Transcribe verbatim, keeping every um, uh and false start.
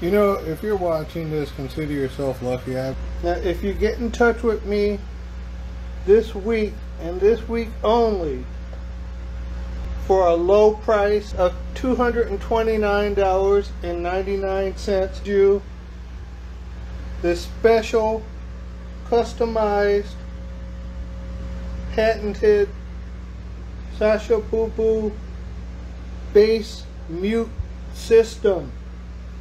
You know, if you're watching this, consider yourself lucky. I... Now, if you get in touch with me this week, and this week only, for a low price of two hundred twenty-nine dollars and ninety-nine cents, you this special, customized, patented Sasha Boo Boo bass mute system.